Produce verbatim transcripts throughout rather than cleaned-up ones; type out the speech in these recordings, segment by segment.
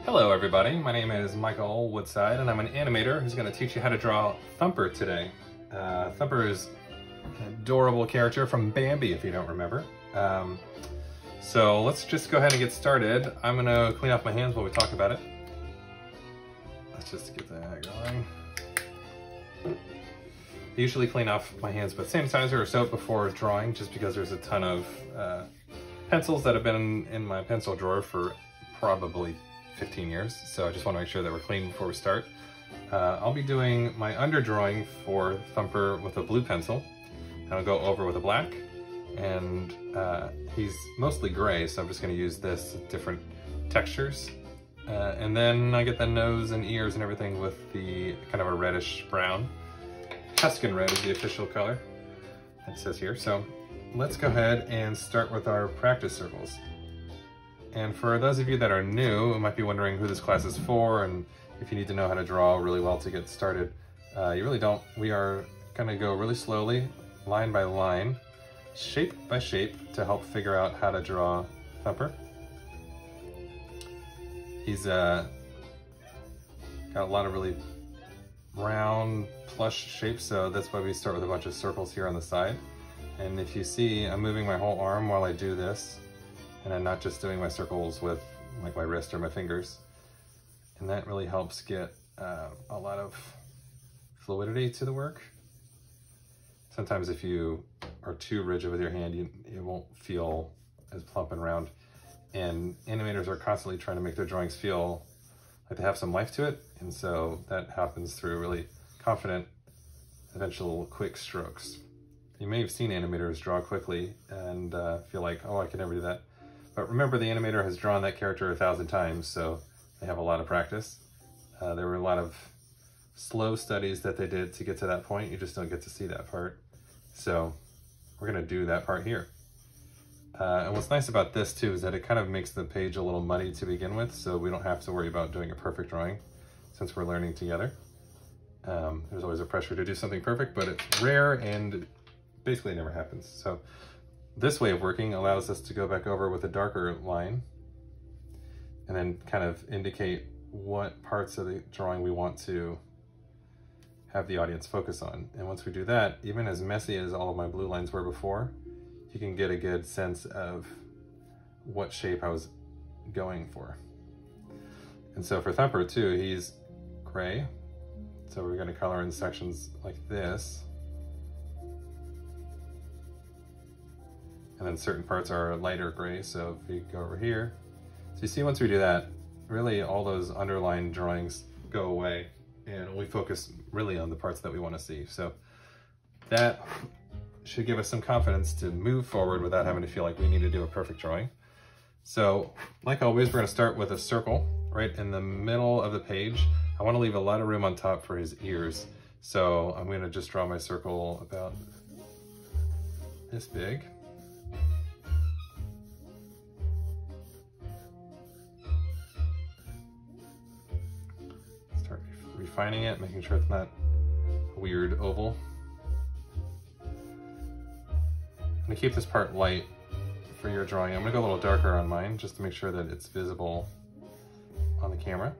Hello everybody, my name is Michael Woodside and I'm an animator who's going to teach you how to draw Thumper today. Uh, Thumper is an adorable character from Bambi if you don't remember. Um, so let's just go ahead and get started. I'm going to clean off my hands while we talk about it. Let's just get that going. I usually clean off my hands with sanitizer or soap before drawing just because there's a ton of uh, pencils that have been in, in my pencil drawer for probably fifteen years, so I just want to make sure that we're clean before we start. Uh, I'll be doing my underdrawing for Thumper with a blue pencil, and I'll go over with a black, and uh, he's mostly gray, so I'm just going to use this different textures. Uh, and then I get the nose and ears and everything with the kind of a reddish brown. Tuscan red is the official color, it says here. So let's go ahead and start with our practice circles. And for those of you that are new, who might be wondering who this class is for and if you need to know how to draw really well to get started, uh, you really don't. We are gonna go really slowly, line by line, shape by shape to help figure out how to draw Thumper. He's uh, got a lot of really round, plush shapes, so that's why we start with a bunch of circles here on the side. And if you see, I'm moving my whole arm while I do this. And I'm not just doing my circles with like my wrist or my fingers. And that really helps get uh, a lot of fluidity to the work. Sometimes if you are too rigid with your hand, you, it won't feel as plump and round. And animators are constantly trying to make their drawings feel like they have some life to it. And so that happens through really confident, eventual quick strokes. You may have seen animators draw quickly and uh, feel like, oh, I can never do that. But remember, the animator has drawn that character a thousand times, so they have a lot of practice. Uh, there were a lot of slow studies that they did to get to that point. You just don't get to see that part. So we're gonna do that part here. Uh, and what's nice about this too is that it kind of makes the page a little muddy to begin with, so we don't have to worry about doing a perfect drawing since we're learning together. Um, there's always a pressure to do something perfect, but it's rare and basically never happens. So this way of working allows us to go back over with a darker line and then kind of indicate what parts of the drawing we want to have the audience focus on. And once we do that, even as messy as all of my blue lines were before, you can get a good sense of what shape I was going for. And so for Thumper too, he's gray. So we're gonna color in sections like this. And then certain parts are lighter gray, so if we go over here. So you see, once we do that, really all those underlined drawings go away and we focus really on the parts that we want to see. So that should give us some confidence to move forward without having to feel like we need to do a perfect drawing. So like always, we're gonna start with a circle right in the middle of the page. I wanna leave a lot of room on top for his ears. So I'm gonna just draw my circle about this big. Refining it, making sure it's not a weird oval. I'm gonna keep this part light for your drawing. I'm gonna go a little darker on mine just to make sure that it's visible on the camera.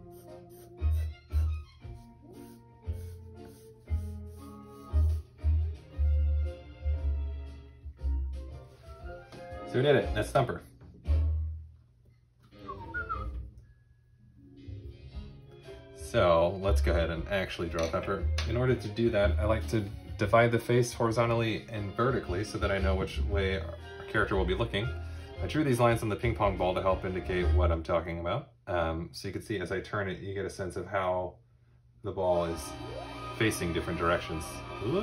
So we did it, that's Thumper. So let's go ahead and actually draw Thumper. In order to do that, I like to divide the face horizontally and vertically so that I know which way our character will be looking. I drew these lines on the ping pong ball to help indicate what I'm talking about. Um, so you can see as I turn it, you get a sense of how the ball is facing different directions. Let's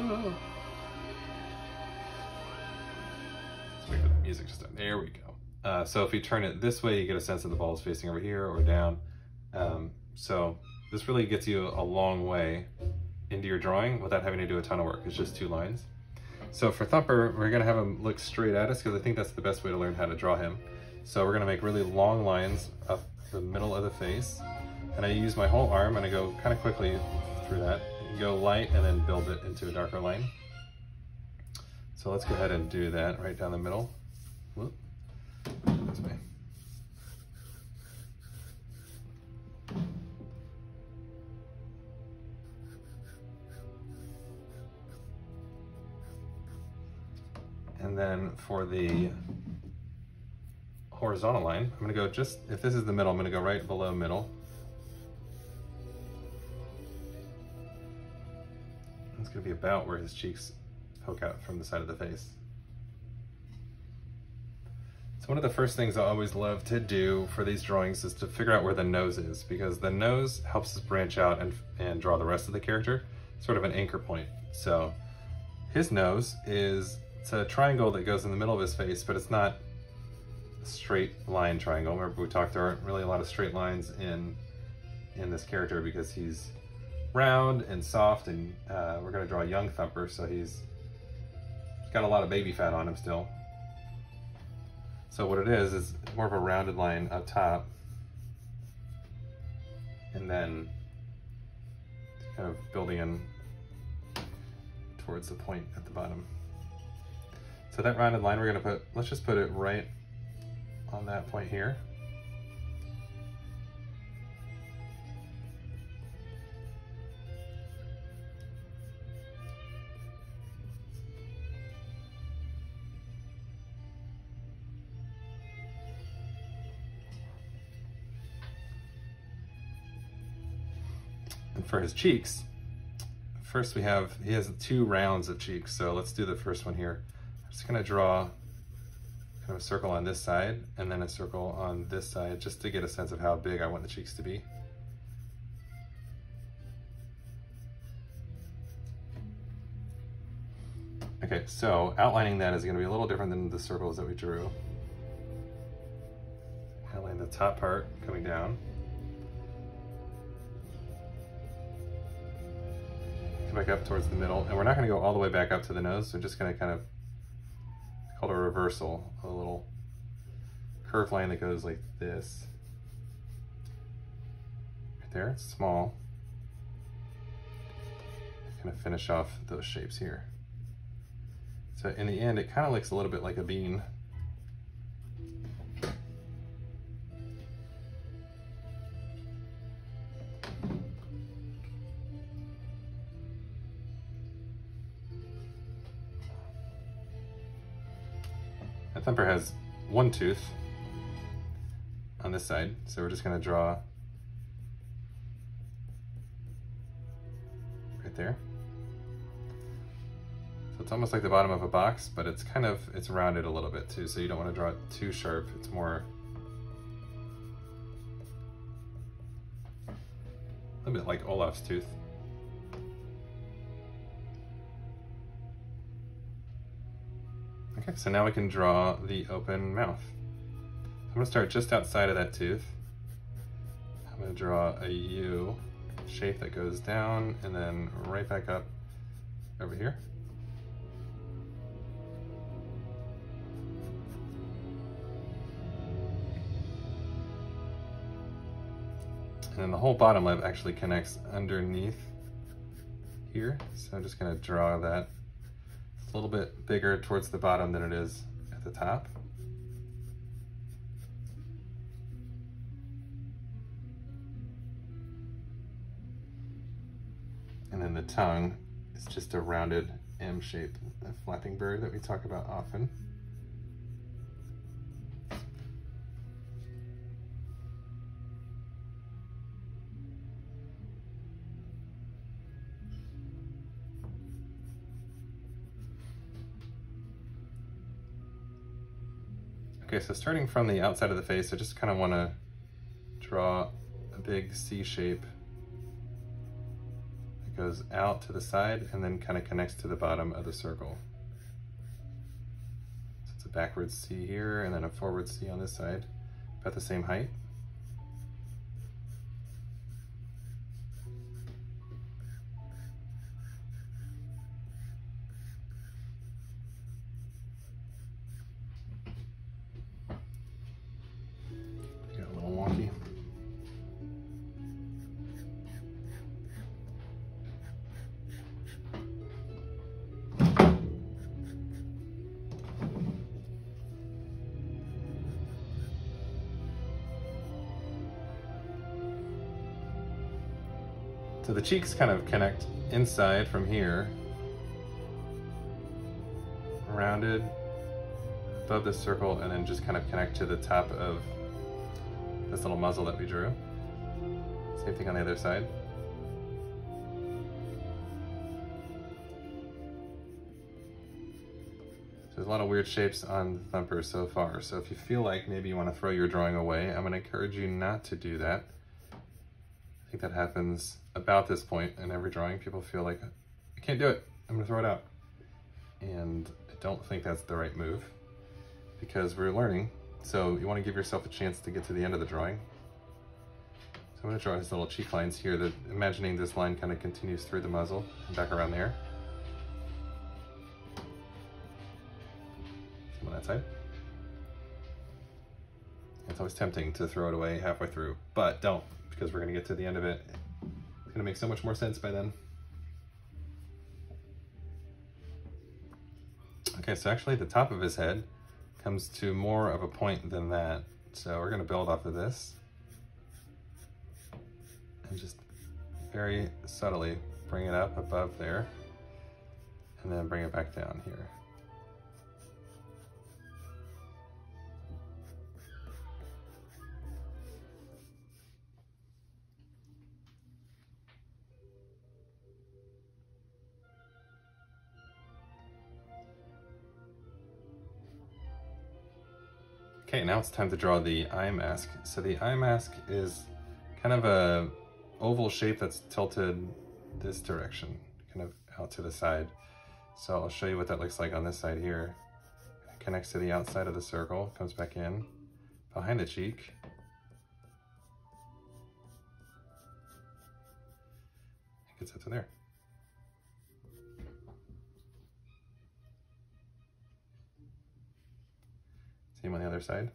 wait for the music to start. There we go. Uh, so if you turn it this way, you get a sense of the ball is facing over here or down. Um, so this really gets you a long way into your drawing without having to do a ton of work. It's just two lines. So for Thumper, we're gonna have him look straight at us because I think that's the best way to learn how to draw him. So we're gonna make really long lines up the middle of the face. And I use my whole arm and I go kind of quickly through that. You go light and then build it into a darker line. So let's go ahead and do that right down the middle. Whoop. This way. And then for the horizontal line, I'm gonna go just, if this is the middle, I'm gonna go right below middle. It's gonna be about where his cheeks poke out from the side of the face. So one of the first things I always love to do for these drawings is to figure out where the nose is, because the nose helps us branch out and, and draw the rest of the character, sort of an anchor point. So his nose is, it's a triangle that goes in the middle of his face, but it's not a straight line triangle. Remember we talked, there aren't really a lot of straight lines in, in this character because he's round and soft, and uh, we're gonna draw a young Thumper, so he's, he's got a lot of baby fat on him still. So what it is, is more of a rounded line up top, and then kind of building in towards the point at the bottom. So that rounded line we're gonna put, let's just put it right on that point here. And for his cheeks, first we have, he has two rounds of cheeks, so let's do the first one here. I'm just gonna draw kind of a circle on this side and then a circle on this side just to get a sense of how big I want the cheeks to be. Okay, so outlining that is gonna be a little different than the circles that we drew. Outline the top part coming down. Back up towards the middle, and we're not going to go all the way back up to the nose, so we're just going to kind of call it a reversal, a little curved line that goes like this. Right there, it's small. Kind of finish off those shapes here. So in the end, it kind of looks a little bit like a bean. Thumper has one tooth on this side, so we're just going to draw right there. So it's almost like the bottom of a box, but it's kind of, it's rounded a little bit too, so you don't want to draw it too sharp. It's more, a little bit like Olaf's tooth. Okay, so now we can draw the open mouth. I'm gonna start just outside of that tooth. I'm gonna draw a U shape that goes down and then right back up over here. And then the whole bottom lip actually connects underneath here. So I'm just gonna draw that. It's a little bit bigger towards the bottom than it is at the top. And then the tongue is just a rounded M shape, a flapping bird that we talk about often. Okay, so starting from the outside of the face, I just kind of want to draw a big C shape that goes out to the side and then kind of connects to the bottom of the circle. So it's a backwards C here and then a forward C on this side, about the same height. So the cheeks kind of connect inside from here, rounded, above this circle and then just kind of connect to the top of this little muzzle that we drew. Same thing on the other side. So there's a lot of weird shapes on Thumper so far. So if you feel like maybe you want to throw your drawing away, I'm going to encourage you not to do that. I think that happens about this point in every drawing. People feel like, I can't do it, I'm going to throw it out. And I don't think that's the right move because we're learning. So you want to give yourself a chance to get to the end of the drawing. So I'm going to draw his little cheek lines here, that imagining this line kind of continues through the muzzle and back around there. Same on that side. It's always tempting to throw it away halfway through, but don't, because we're going to get to the end of it. It's going to make so much more sense by then. Okay, so actually the top of his head comes to more of a point than that. So we're going to build off of this and just very subtly bring it up above there and then bring it back down here. Okay, now it's time to draw the eye mask. So the eye mask is kind of a oval shape that's tilted this direction, kind of out to the side. So I'll show you what that looks like on this side here. It connects to the outside of the circle, comes back in, behind the cheek. Gets up to there. Same on the other side.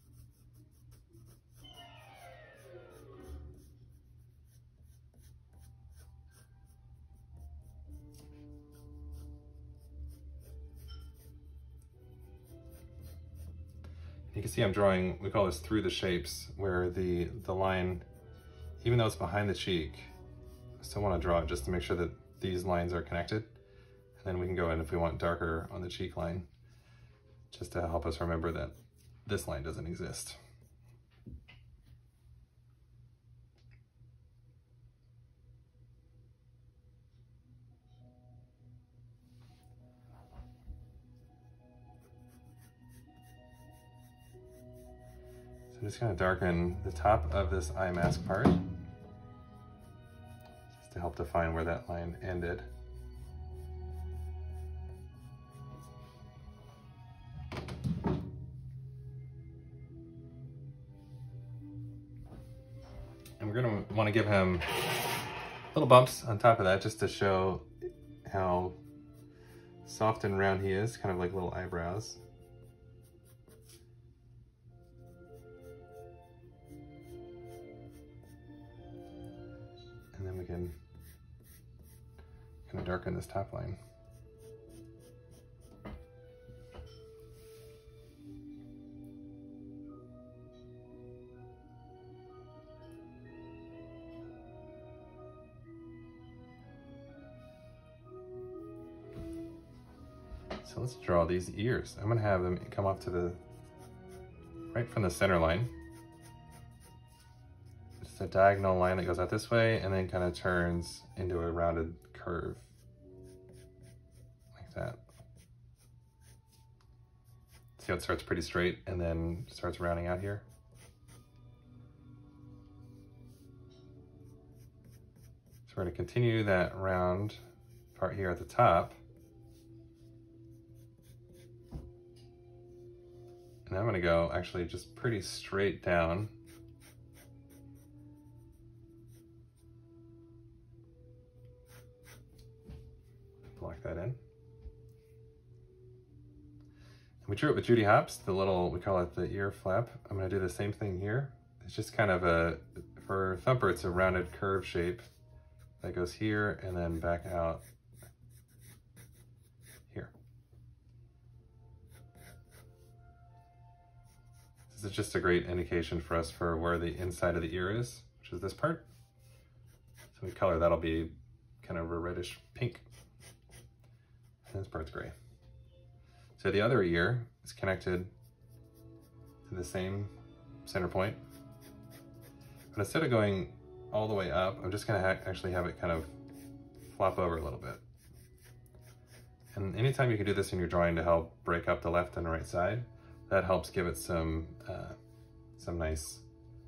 You can see I'm drawing, we call this through the shapes, where the, the line, even though it's behind the cheek, I still want to draw it just to make sure that these lines are connected. And then we can go in if we want darker on the cheek line, just to help us remember that this line doesn't exist. So I'm just going to darken the top of this eye mask part, just to help define where that line ended. And we're going to want to give him little bumps on top of that just to show how soft and round he is, kind of like little eyebrows. And then we can kind of darken this top line. So let's draw these ears. I'm gonna have them come off to the, right from the center line. Just a diagonal line that goes out this way and then kind of turns into a rounded curve, like that. See how it starts pretty straight and then starts rounding out here? So we're gonna continue that round part here at the top. And I'm gonna go actually just pretty straight down. Block that in. And we drew it with Judy Hopps, the little, we call it the ear flap. I'm gonna do the same thing here. It's just kind of a, for Thumper, it's a rounded curve shape that goes here and then back out here. This is just a great indication for us for where the inside of the ear is, which is this part. So we color, that'll be kind of a reddish pink. And this part's gray. So the other ear, is connected to the same center point. But instead of going all the way up, I'm just gonna ha actually have it kind of flop over a little bit. And anytime you can do this in your drawing to help break up the left and right side, that helps give it some, uh, some nice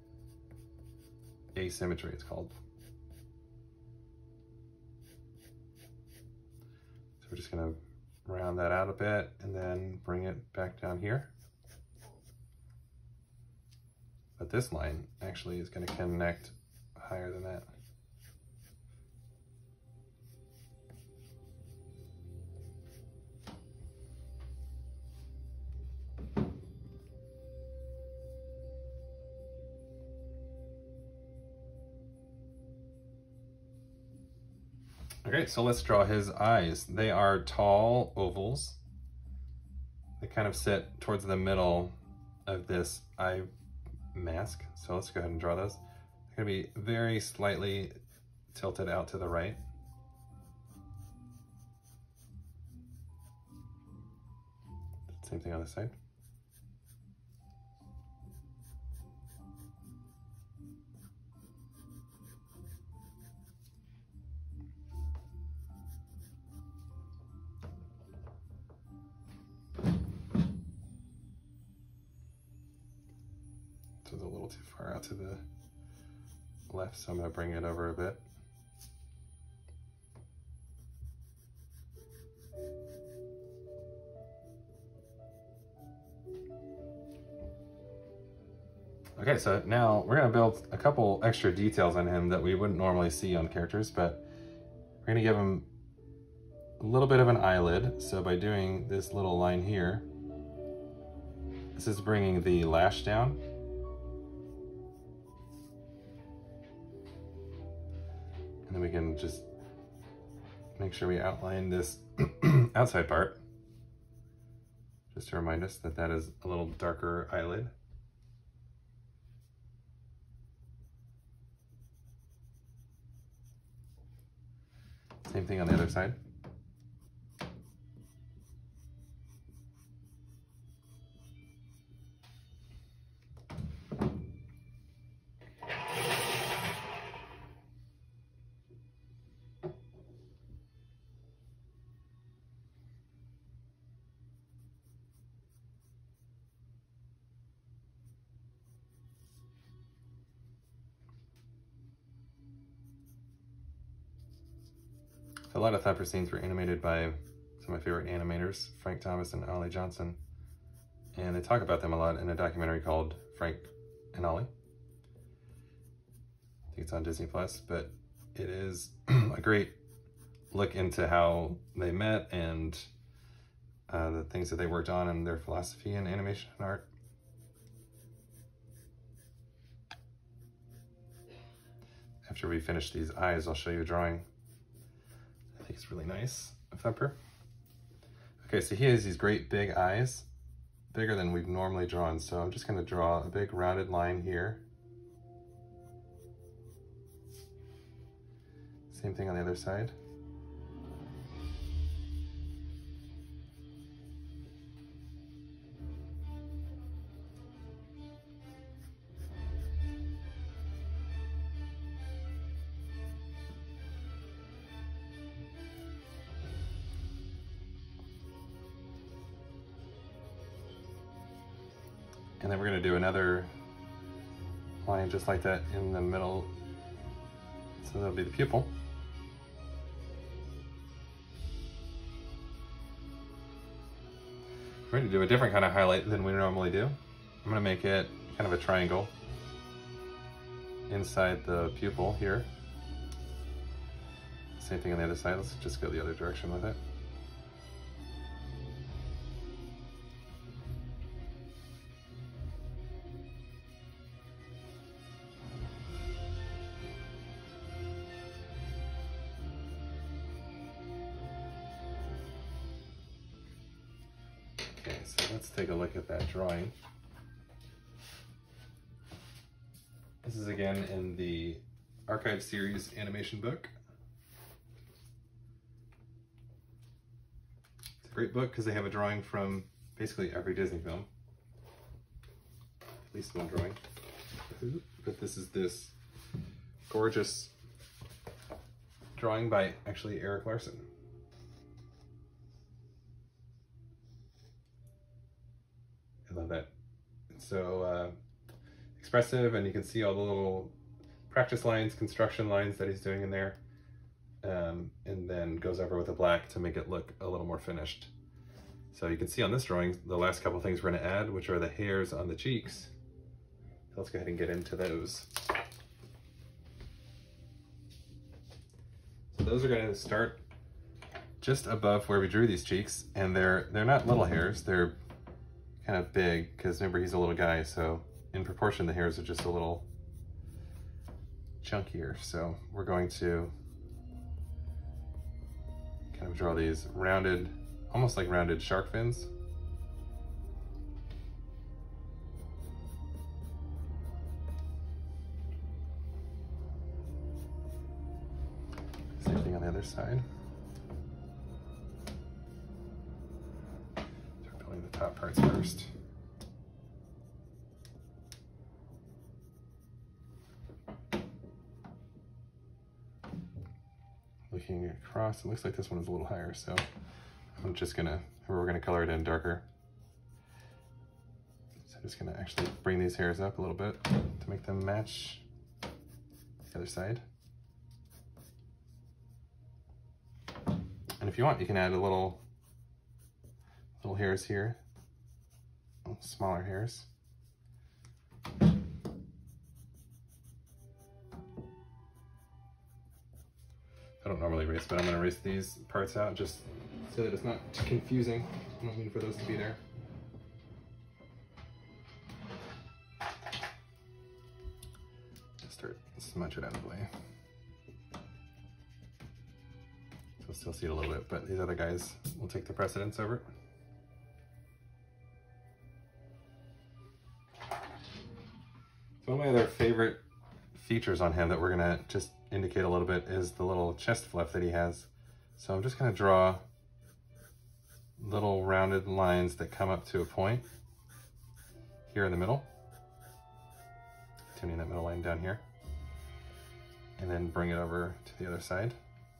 asymmetry, it's called. So we're just gonna round that out a bit and then bring it back down here. But this line actually is gonna connect higher than that. Okay, so let's draw his eyes. They are tall ovals. They kind of sit towards the middle of this eye mask. So let's go ahead and draw those. They're gonna be very slightly tilted out to the right. Same thing on this side. It's a little too far out to the left, so I'm going to bring it over a bit. Okay, so now we're going to build a couple extra details on him that we wouldn't normally see on characters, but we're going to give him a little bit of an eyelid. So by doing this little line here, this is bringing the lash down. And then we can just make sure we outline this outside part, just to remind us that that is a little darker eyelid. Same thing on the other side. A lot of Thumper scenes were animated by some of my favorite animators, Frank Thomas and Ollie Johnson. And they talk about them a lot in a documentary called Frank and Ollie. I think it's on Disney Plus, but it is a great look into how they met and uh, the things that they worked on and their philosophy in animation and art. After we finish these eyes, I'll show you a drawing. I think it's really nice of Thumper. Okay, so he has these great big eyes, bigger than we've normally drawn. So I'm just gonna draw a big rounded line here. Same thing on the other side. And then we're going to do another line just like that in the middle. So that'll be the pupil. We're going to do a different kind of highlight than we normally do. I'm going to make it kind of a triangle inside the pupil here. Same thing on the other side. Let's just go the other direction with it. Okay, so let's take a look at that drawing. This is again in the Archive Series animation book. It's a great book because they have a drawing from basically every Disney film, at least one drawing. But this is this gorgeous drawing by actually Eric Larson. I love that. It's so uh, expressive, and you can see all the little practice lines, construction lines that he's doing in there, um, and then goes over with the black to make it look a little more finished. So you can see on this drawing the last couple things we're going to add, which are the hairs on the cheeks. So let's go ahead and get into those. So those are going to start just above where we drew these cheeks, and they're they're not little hairs, they're kind of big, because remember he's a little guy, so in proportion the hairs are just a little chunkier. So we're going to kind of draw these rounded, almost like rounded shark fins. Same thing on the other side. Start building the top parts first. Looking across, it looks like this one is a little higher, so I'm just gonna, we're gonna color it in darker. So I'm just gonna actually bring these hairs up a little bit to make them match the other side. And if you want, you can add a little, little hairs here, little smaller hairs. I don't normally erase, but I'm going to erase these parts out just so that it's not too confusing. I don't mean for those to be there. Just start smudge it out of the way. So we'll still see it a little bit, but these other guys will take the precedence over it. So one of my other favorite features on him that we're going to just indicate a little bit is the little chest fluff that he has. So I'm just going to draw little rounded lines that come up to a point here in the middle, tuning that middle line down here, and then bring it over to the other side.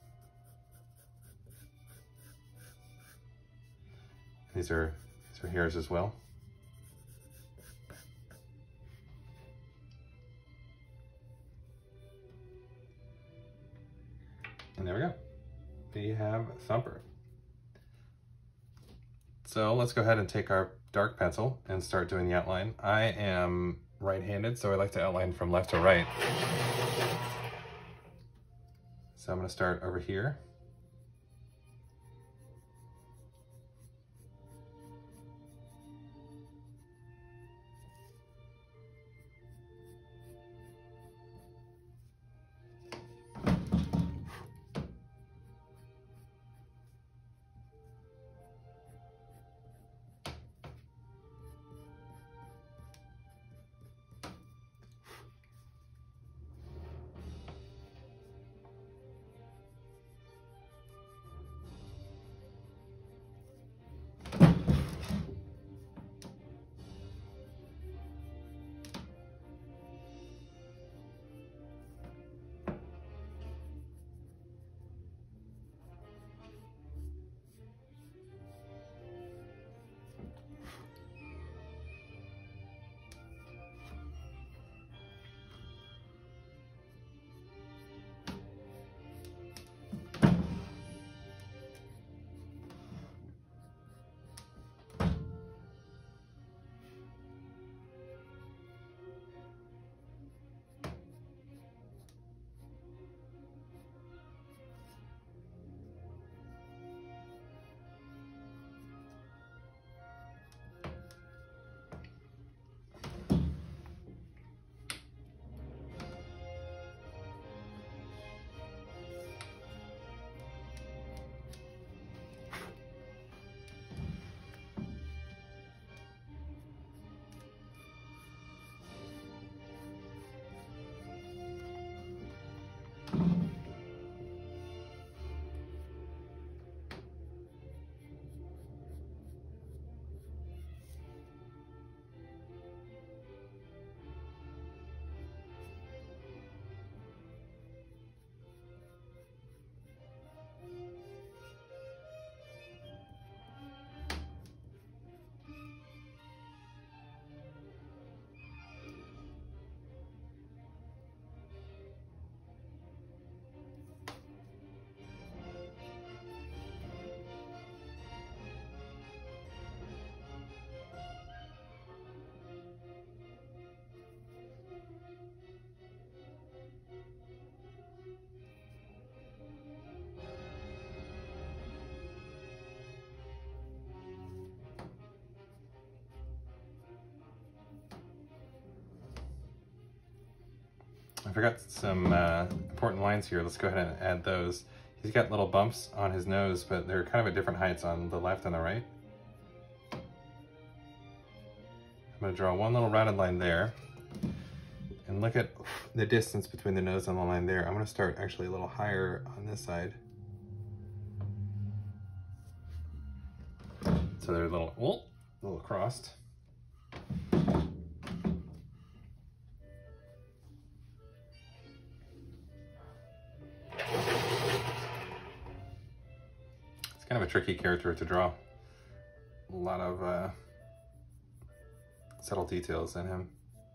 These are, these are hairs as well. And there we go. We have Thumper. So let's go ahead and take our dark pencil and start doing the outline. I am right-handed, so I like to outline from left to right. So I'm going to start over here. I forgot some uh, important lines here. Let's go ahead and add those. He's got little bumps on his nose, but they're kind of at different heights on the left and the right. I'm gonna draw one little rounded line there. And look at the distance between the nose and the line there. I'm gonna start actually a little higher on this side. So they're a little, oh, a little crossed. It's kind of a tricky character to draw. A lot of uh, subtle details in him.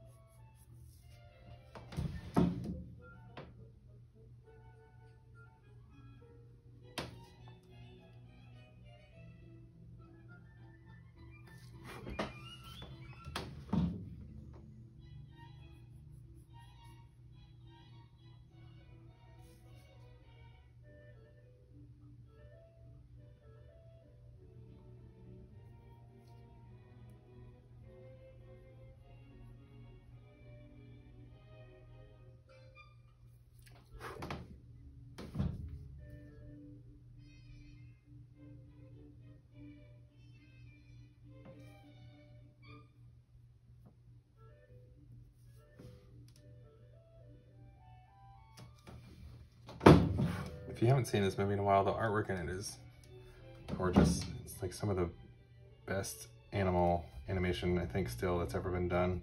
If you haven't seen this movie in a while, the artwork in it is gorgeous. It's like some of the best animal animation, I think, still that's ever been done.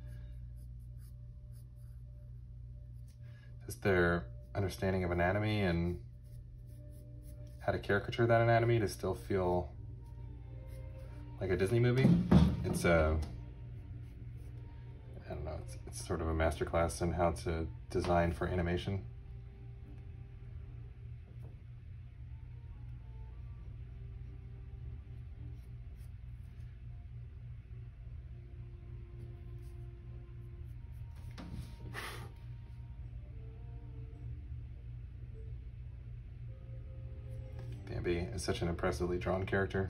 Just their understanding of anatomy and how to caricature that anatomy to still feel like a Disney movie. It's a, I don't know, it's, it's sort of a masterclass in how to design for animation. Bambi is such an impressively drawn character.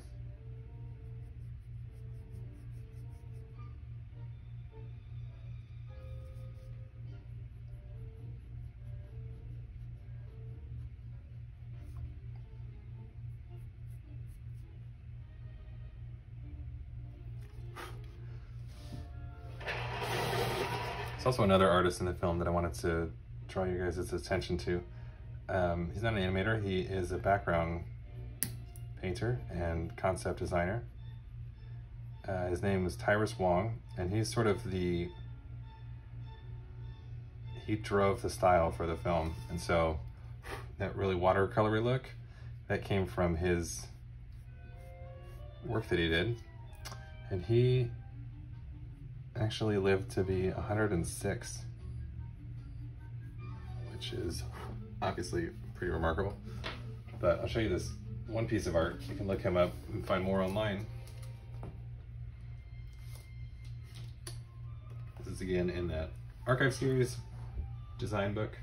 There's also another artist in the film that I wanted to draw you guys' attention to. Um, he's not an animator, he is a background painter and concept designer. Uh, his name is Tyrus Wong, and he's sort of the, he drove the style for the film. And so that really watercolory look, that came from his work that he did. And he actually lived to be one hundred six, which is obviously pretty remarkable. But I'll show you this one piece of art. You can look him up and find more online. This is again in that archive series design book.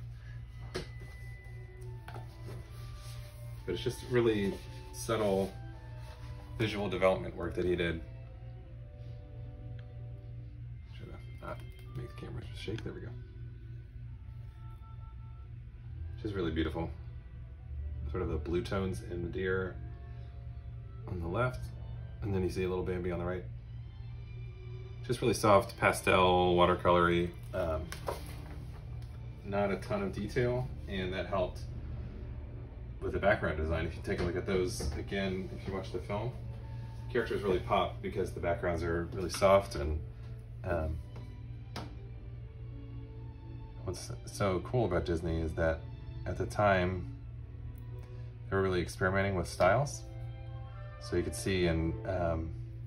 But it's just really subtle visual development work that he did. Should have not make the camera just shake. There we go. Just really beautiful. Sort of the blue tones in the deer on the left, and then you see a little Bambi on the right. Just really soft pastel, watercolory, um, not a ton of detail, and that helped with the background design. If you take a look at those again, if you watch the film, characters really pop because the backgrounds are really soft. And um, what's so cool about Disney is that at the time, they were really experimenting with styles. So you could see in um,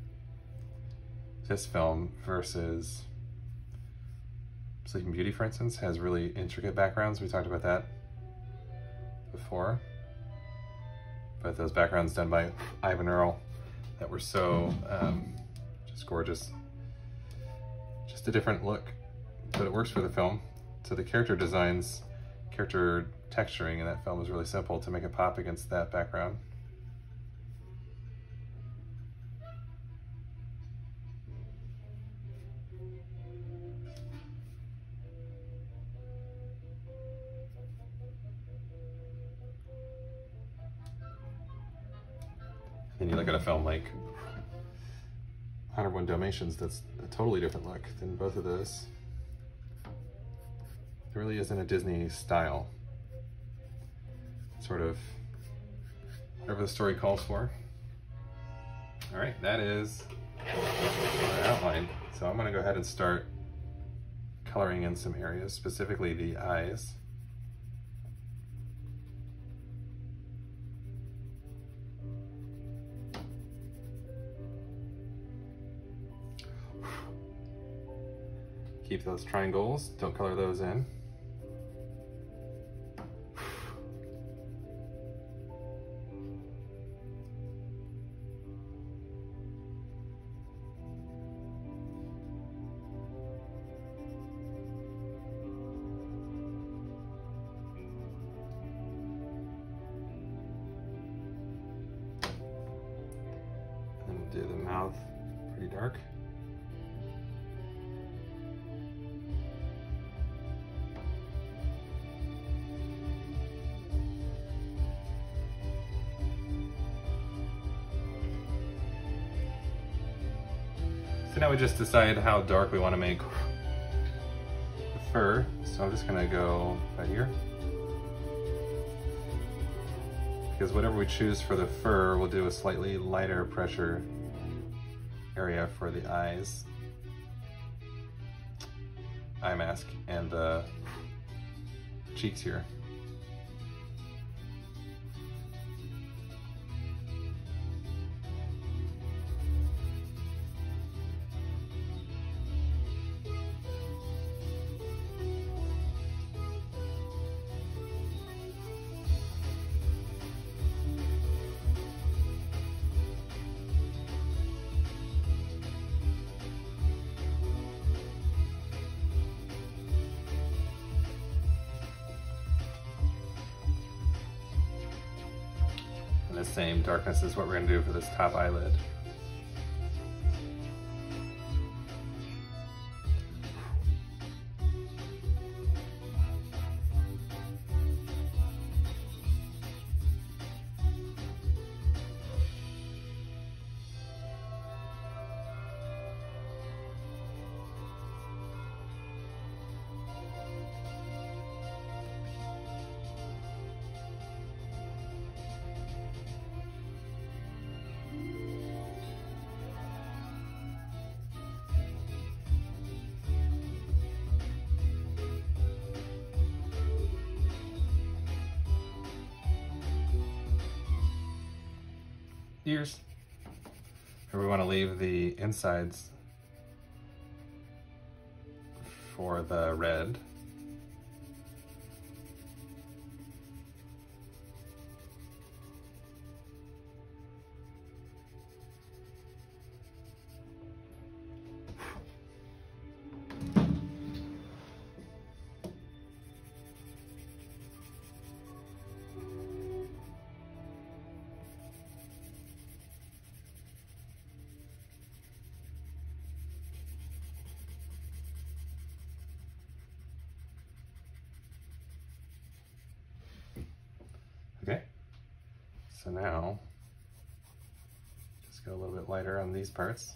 this film versus Sleeping Beauty, for instance, has really intricate backgrounds. We talked about that before. But those backgrounds done by Ivan Earl that were so um, just gorgeous. Just a different look, but it works for the film. So the character designs, character texturing in that film was really simple to make it pop against that background. And you look at a film like one oh one Dalmatians, that's a totally different look than both of those. It really isn't a Disney style. Sort of whatever the story calls for. All right, that is our outline. So I'm gonna go ahead and start coloring in some areas, specifically the eyes. Keep those triangles, don't color those in. And we'll do the mouth pretty dark. So now we just decide how dark we want to make the fur. So I'm just gonna go right here. Because whatever we choose for the fur, we'll do a slightly lighter pressure area for the eyes, eye mask, and the cheeks here. The same darkness is what we're going to do for this top eyelid. Ears. Here we want to leave the insides for the red. Okay, so now just go a little bit lighter on these parts.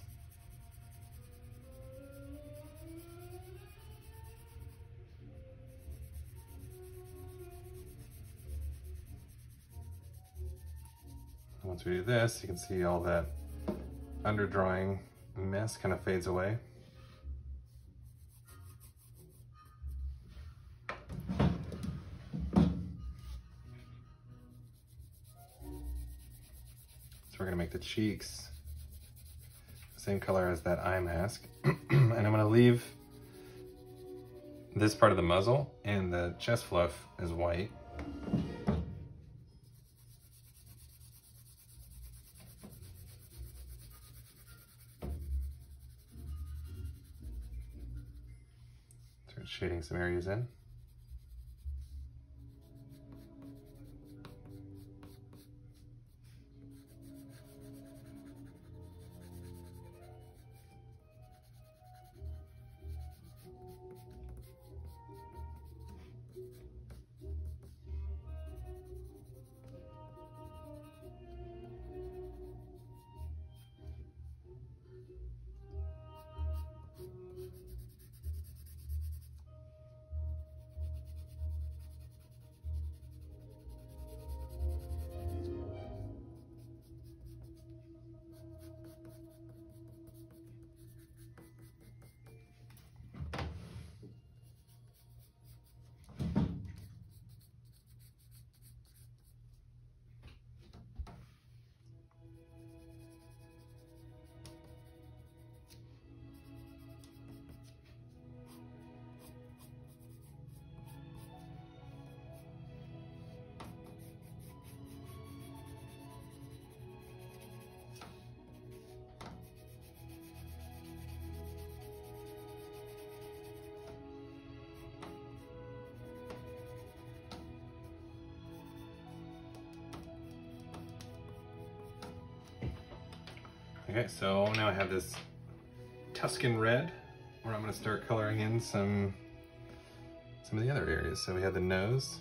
Once we do this, you can see all that underdrawing mess kind of fades away. We're gonna make the cheeks the same color as that eye mask. And I'm gonna leave this part of the muzzle and the chest fluff is white. Start shading some areas in. Okay, so now I have this Tuscan red, where I'm gonna start coloring in some, some of the other areas. So we have the nose.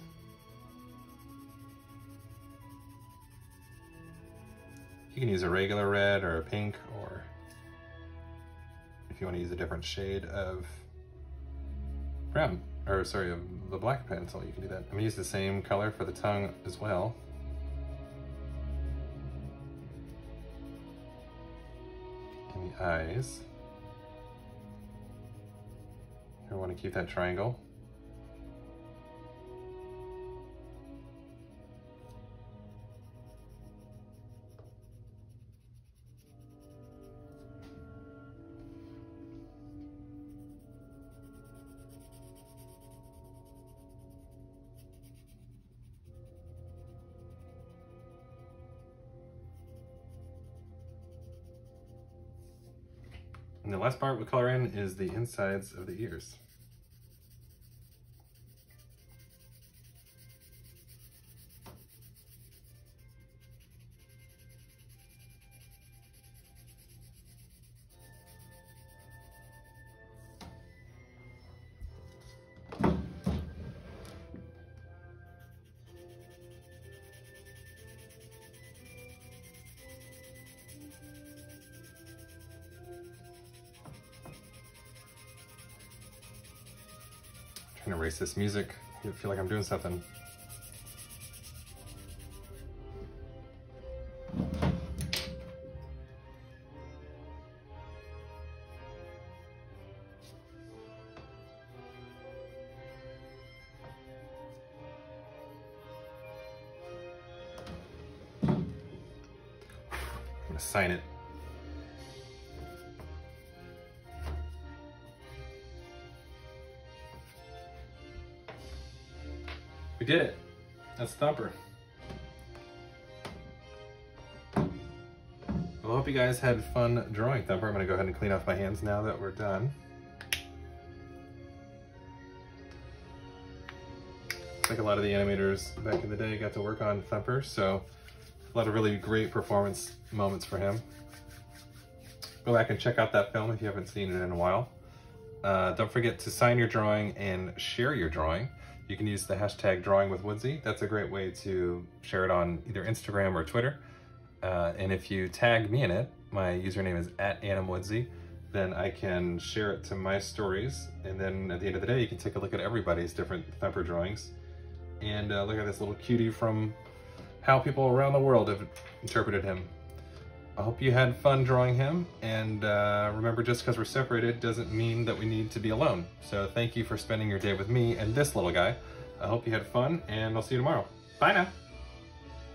You can use a regular red or a pink, or if you want to use a different shade of brown, or sorry, of the black pencil, you can do that. I'm gonna use the same color for the tongue as well. And the eyes. I want to keep that triangle. And the last part we color in is the insides of the ears. Trying to erase this music. I feel like I'm doing something. I'm gonna sign it. We did it. That's Thumper. Well, I hope you guys had fun drawing Thumper. I'm gonna go ahead and clean off my hands now that we're done. Looks like a lot of the animators back in the day got to work on Thumper, so a lot of really great performance moments for him. Go back and check out that film if you haven't seen it in a while. Uh, don't forget to sign your drawing and share your drawing. You can use the hashtag drawingwithwoodsy. That's a great way to share it on either Instagram or Twitter. Uh, and if you tag me in it, my username is at animwoodsy, then I can share it to my stories. And then at the end of the day, you can take a look at everybody's different Thumper drawings and uh, look at this little cutie from how people around the world have interpreted him. I hope you had fun drawing him, and uh, remember, just because we're separated doesn't mean that we need to be alone. So thank you for spending your day with me and this little guy. I hope you had fun, and I'll see you tomorrow. Bye now.